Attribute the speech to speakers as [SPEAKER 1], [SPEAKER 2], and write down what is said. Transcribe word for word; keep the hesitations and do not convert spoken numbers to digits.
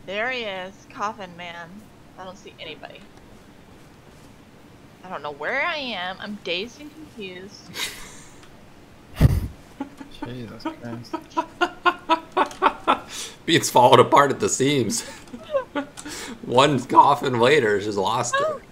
[SPEAKER 1] There he is, Coffin Man. I don't see anybody. I don't know where I am. I'm dazed and confused.
[SPEAKER 2] Jesus Christ.
[SPEAKER 3] Being falling apart at the seams. One coffin later, just lost it.